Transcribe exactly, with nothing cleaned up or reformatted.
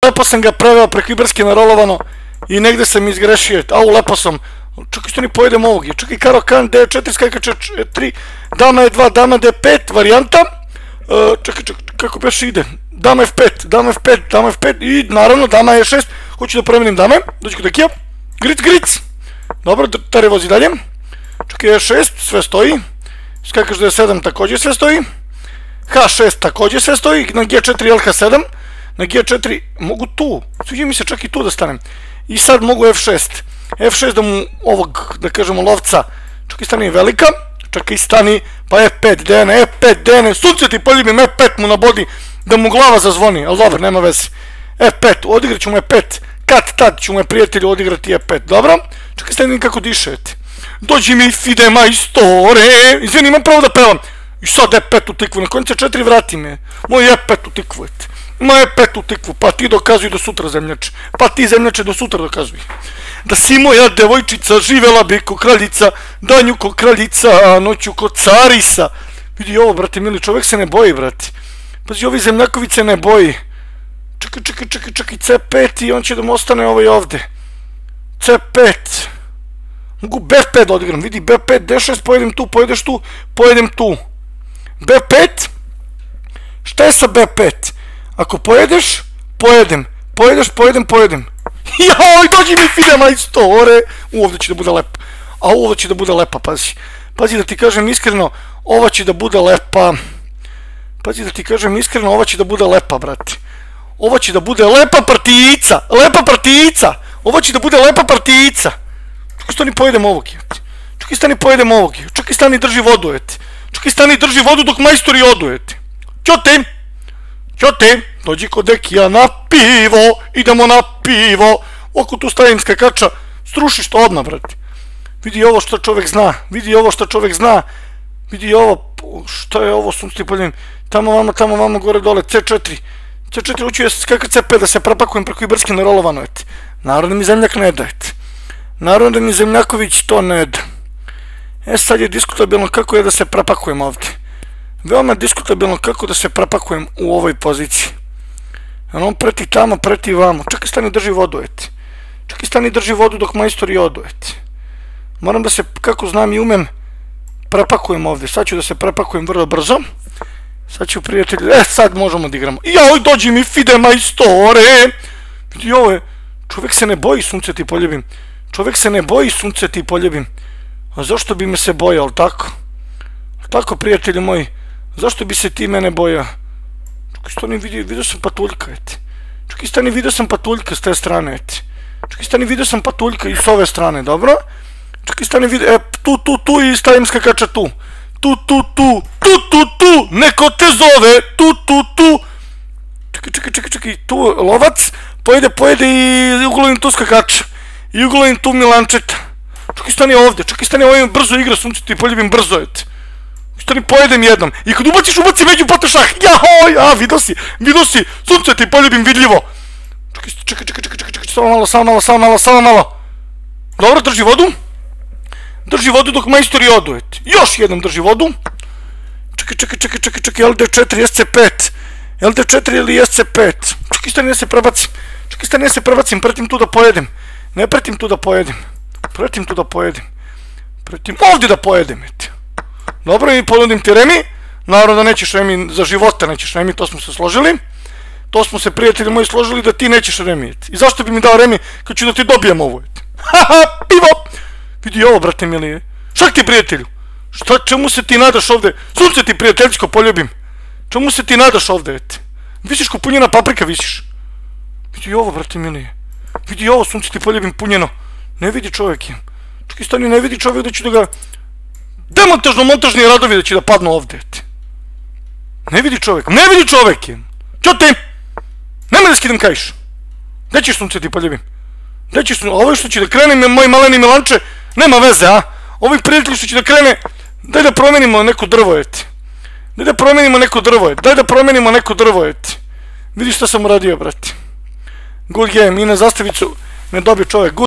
lepo sam ga preveo preko Iberske na rolovano i negde sam izgrešio. Au, lepo sam. Čekaj što ni pojedem ovog. Čekaj, karo kan, D četiri, skajka tri, dama E dva, dama D pet, varijanta. Čekaj, čekaj, kako beše ide? Dama F pet, dama F pet, dama F pet i naravno dama E šest. Hoću da promenim dame. Dođi kod Dekija. Gric, gric. Dobro, Tare vozi dalje. Čekaj, E šest, sve stoji. Skakaš D sedam, također sve stoji. H šest, također sve stoji. Na G četiri, L H sedam. Na G četiri, mogu tu. Sviđa mi se čak i tu da stanem. I sad mogu F šest. F šest da mu ovog, da kažemo, lovca. Čekaj, stani velika. Čekaj, stani. Pa F pet, D N, F pet, D N. Sunce ti poljubim, F pet mu nabodi. Da mu glava zazvoni. Ali dobro, nema veze. F pet, odigrat ću mu F pet. Kad tad ću mu prijatelju odigrati F pet. Dobro? Čekaj, stani kako dišete. Dođi mi fide majstore. Izvini, imam pravo da pevam. I sad F pet u tikvu. Na konjice četiri vrati me. Moj F pet u tikvu. Ma F pet u tikvu. Pa ti dokazuj do sutra, zemljače. Pa ti, zemljače, do sutra dokazuj. Da si moja devojčica, živela bi ko kraljica, danju ko kraljica, a noću ko carisa. Vidi ovo, brate mili, čovjek se ne boji, brate. Pazi, ovi zemljakovice ne boji. Čekaj, čekaj, čekaj, čekaj, C pet i on će da mu ostane ovaj ovde. C pet. Mogu B pet da odigram, vidi, B pet, D šest, pojedem tu, pojedeš tu, pojedem tu. B pet? Šta je sa B pet? Ako pojedeš, pojedem. Pojedeš, pojedem, pojedem. Joj, dođi mi fide majstore. U, ovdje će da bude lepa. A ovo će da bude lepa, pazi. Pazi da ti kažem iskreno, ova će da bude lepa. Pazi da ti kažem iskreno, ova će da bude lepa, brate. Ova će da bude lepa partijica. Lepa partijica. Ova će da bude lepa partijica. Čekaj, stani pojedem ovog. Čekaj, stani pojedem ovog. Čekaj, stani drži vodu, eti. Čekaj, stani drži vodu dok majstori odu, eti. Ćote. Ćote. Dođi kod Dekija na pivo. Idemo na pivo. Oko tu stavim skakača. Strušiš to odmah, brate. Vidi ovo što čovjek zna. Vidi ovo što čovjek zna. Vidi ovo. Šta je ovo? Sunce ti poljubim. Tamo vama, tamo vama, gore dole. C četiri. C četiri uću je skakati C pet da se prepakujem preko Iberske na rolovano, eti. Naravno mi zemljak ne da, eti. Naravno mi zemljaković to ne da. E sad je diskutabilno kako je da se prepakujem ovdje. Veoma diskutabilno kako da se prepakujem u ovoj poziciji. On preti tamo, preti vamo. Čekaj, stani drži vodu, eti. Čekaj, stani drži vodu dok majstori odu, eti. Moram da se, kako znam i umem, prepakujem ovdje. Sad ću da se prepakujem vrlo brzo. Sad ću, prijatelji, e, sad možemo da igramo. Joj, dođi mi fide majstore. Vidi ovo je, čovjek se ne boji, sunce ti poljubim. Čovjek se ne boji, sunce ti poljubim. A zašto bi me se bojao, tako? Tako, prijatelji moji, zašto bi se ti mene bojao? Čekaj, stani, vidio, vidio sam patuljka, eti. Čekaj, stani, vidio sam patuljka s te strane, eti. Čekaj, stani, vidio sam patuljka i s ove strane, dobro? Čekaj, stani, vidio, e, tu, tu, tu i stavim skakača tu. Tu, tu, tu, tu, tu, tu, neko te zove, tu, tu, tu. Čekaj, čekaj, čekaj, čekaj, tu lovac, pojede, pojede i uglovim tu skakača. I uglovim tu Milančeta. Čekaj, stani ovdje, čekaj, stani ovdje, brzo igra, sunce ti poljubim, brzo, eti. Stani, pojedem jednom. I kad ubaciš, ubaci među pote šah. Jahoj, a, vidio si, vidio si, sunce ti poljubim, vidljivo. Čekaj, čekaj, čekaj, čekaj, čekaj, čekaj, samo malo, samo malo, samo malo, samo malo. Dobro, drži vodu. Drži vodu dok majstori odu, eti. Još jednom drži vodu. Čekaj, čekaj, čekaj, čekaj, čekaj, L D četiri, S C pet. L D četiri ili S C pet. Čekaj, stani, ja se prebacim. Čekaj, stani, ja se prebacim, pretim tu da pojedem. Ne pretim tu da pojedem. Pretim tu da pojedem. Pretim ovdje da pojedem, eti. Dobro, i ponudim ti remi. Naravno da nećeš remi, za života nećeš remi, to smo se složili. To smo se, prijatelji moji, složili da ti nećeš remi, eti. I zašto bi mi dao remi kad ću da ti dobijem ovo, eti. Haha, pivo! Vidi ovo, brate milije. Šak ti, prijatelju? Šta, čemu se ti nadaš ovde? Sunce ti, prijateljsko, poljubim. Čemu se ti nadaš ovde, eti? Visiš ko punjena paprika, visiš. Vidi ovo, brate milije. Vidi ovo, sunce ti poljubim, punjeno. Ne vidi čovjek je. Čekaj, stani, ne vidi čovjek da će da ga... Demontažno-montažni radovi da će da padnu ovde, eti. Ne vidi čovjek, ne vidi čovjek je. Ćote! Nemoj da skidam kajš. Gde ćeš, sunce ti poljubim? Gde ćeš, ovo što će da krene, moj maleni Milanče, nema veze, a? Ovi prijatelji što će da krene, daj da promenimo neko drvo, eti. Daj da promenimo neko drvo, eti. Daj da promenimo neko drvo, eti. Vidi šta sam uradio, brate. Good game, i na zastavicu me dobio čovjek.